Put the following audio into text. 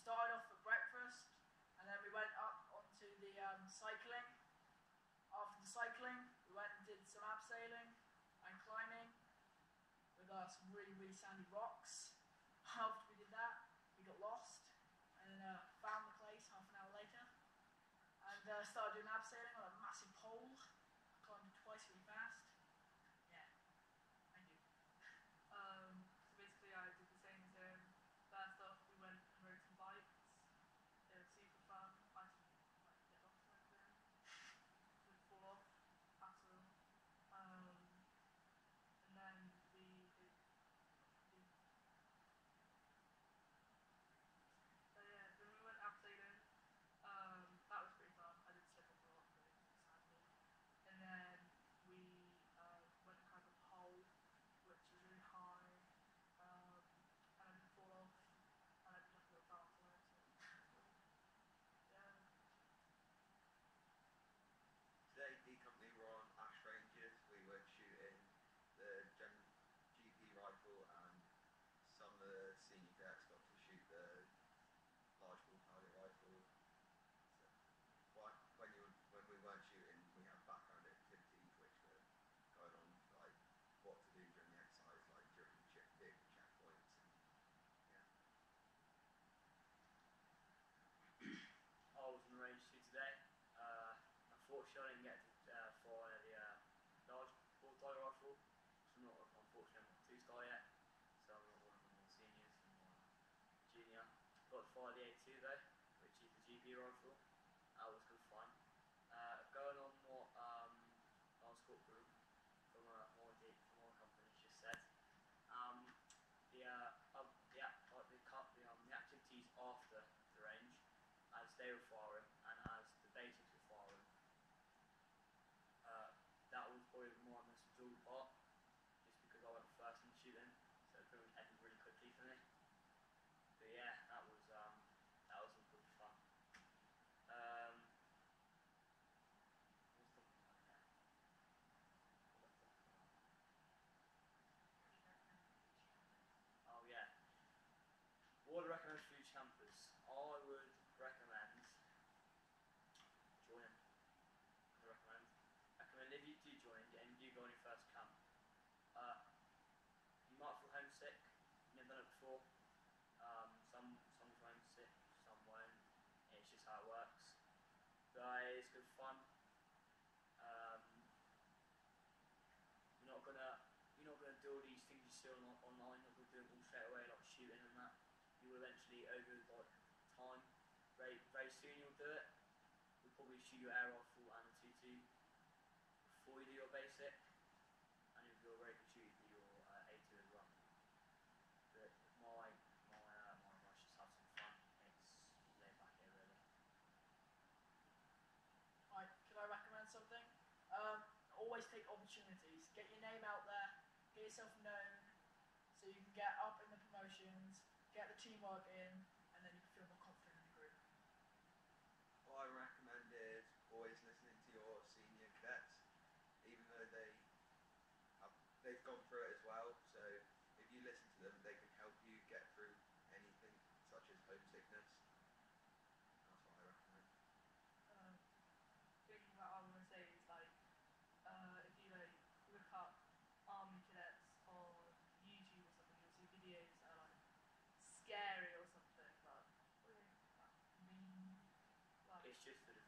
started off at breakfast, and then we went up onto the cycling. After the cycling, we went and did some abseiling and climbing with some really, really sandy rocks. After we did that, we got lost and then found the place half an hour later and started doing abseiling on a massive pole. Climbed it twice really fast. Yeah, thank you. So basically I did the same as him. First off, we went and rode some bikes. It was super fun. I didn't get lost or anything. Didn't fall off at all. And then we did then we went abseiling. That was pretty fun. I did slip off a lot, but sadly. And then we went and climbed a pole, which was really high, and I didn't fall off, and I did like a little dance on it. So yeah. Today, D Company were on Ash Rangers. We were shooting the GP rifle, and some of the senior cadets got to shoot the large ball target rifle. So, when we weren't shooting, we had background activities which were going on, like what to do during the exercise, like during vehicle checkpoints. And, yeah. I was in the range too today. Unfortunately, I didn't get to fire the large ball target rifle. So I'm not, unfortunately, I'm not 2-star yet. So I'm not one of the more seniors, I'm more junior. Got to fire the A2 though, which is the GP rifle. That was good fun. Going on what last school group from one company just said. The activities after the range, as they were firing and as the basics were firing, that was probably more of the most enjoyable part, just because I went first in shooting, so it pretty much ended really quickly for me. But yeah, that was some good fun. Oh yeah. What would I recommend for future campers? I would recommend joining. Recommend if you do join and you do go on your first camp, you might feel homesick. You've never done it before. Some will feel homesick, some won't. It's just how it works. But it's good fun. You're not gonna do all these things you see online. You're not gonna do them all straight away, like shooting and that. You will eventually, over like time, very soon you'll do it. You'll probably shoot your air rifle and a 2-2 before you do your basic, and if you're a very good shooter, you do your A2 as well. But my advice is just have some fun. It's laid back here really. Right, can I recommend something? Always take opportunities. Get your name out there, get yourself known, so you can get up in the promotions, get the teamwork in, and then you can feel more confident in the group. What I recommend is always listening to your senior cadets, even though they've gone through it as well. So if you listen to them, they can help you get through anything such as homesickness. That's what I recommend. The only thing that I want to say is like, if you like look up army cadets on YouTube or something, you'll see videos that are like scary or something, but what do you think that mean? Like, It's just for the